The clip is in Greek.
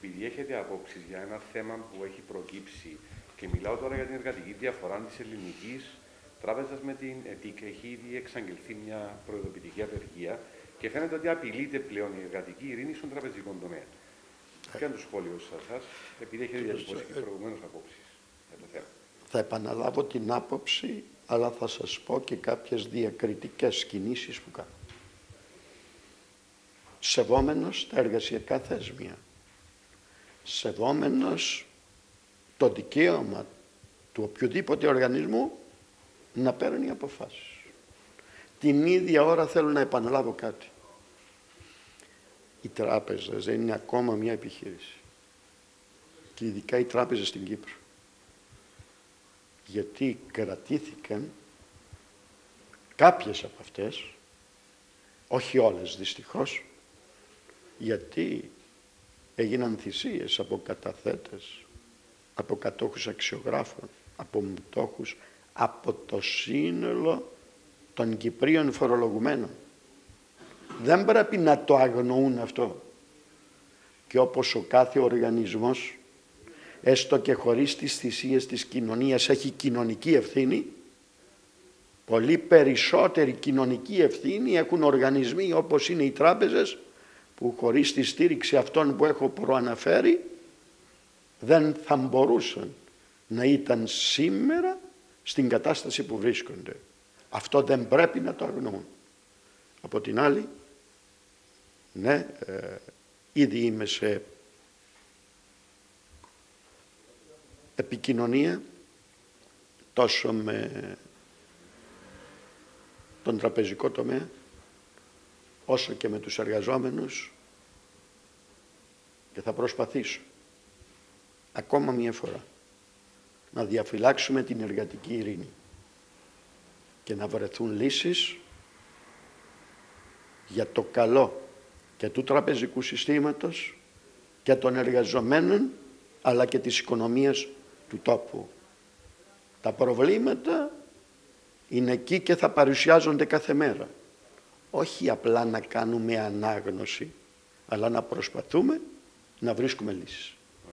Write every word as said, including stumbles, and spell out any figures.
επειδή έχετε απόψεις για ένα θέμα που έχει προκύψει και μιλάω τώρα για την εργατική διαφορά της ελληνικής τράπεζας με την ΕΤΙΚ, έχει ήδη εξαγγελθεί μια προειδοποιητική απεργία και φαίνεται ότι απειλείται πλέον η εργατική ειρήνη στον τραπεζικό τομέα. Ποιο είναι το σχόλιο σας, επειδή έχετε διατυπώσει και προηγουμένως απόψεις για το θέμα? Θα επαναλάβω την άποψη, αλλά θα σας πω και κάποιες διακριτικές κινήσεις που κάνω. Σεβόμενος τα εργασιακά θεσμία, σεβόμενος το δικαίωμα του οποιοδήποτε οργανισμού να παίρνει αποφάσεις. Την ίδια ώρα θέλω να επαναλάβω κάτι. Οι τράπεζες δεν είναι ακόμα μια επιχείρηση. Και ειδικά οι τράπεζες στην Κύπρο. Γιατί κρατήθηκαν κάποιες από αυτές, όχι όλες δυστυχώς, γιατί έγιναν θυσίες από καταθέτες, από κατόχους αξιογράφων, από μετόχους, από το σύνολο των Κυπρίων φορολογουμένων. Δεν πρέπει να το αγνοούν αυτό. Και όπως ο κάθε οργανισμός, έστω και χωρίς τις θυσίες της κοινωνίας, έχει κοινωνική ευθύνη, πολύ περισσότερη κοινωνική ευθύνη έχουν οργανισμοί όπως είναι οι τράπεζες, που χωρίς τη στήριξη αυτών που έχω προαναφέρει δεν θα μπορούσαν να ήταν σήμερα στην κατάσταση που βρίσκονται. Αυτό δεν πρέπει να το αγνοούν. Από την άλλη, ναι, ε, ήδη είμαι σε επικοινωνία τόσο με τον τραπεζικό τομέα όσο και με τους εργαζόμενους και θα προσπαθήσω ακόμα μία φορά να διαφυλάξουμε την εργατική ειρήνη και να βρεθούν λύσεις για το καλό και του τραπεζικού συστήματος και των εργαζομένων αλλά και της οικονομίας του τόπου. Τα προβλήματα είναι εκεί και θα παρουσιάζονται κάθε μέρα. Όχι απλά να κάνουμε ανάγνωση, αλλά να προσπαθούμε να βρίσκουμε λύσεις.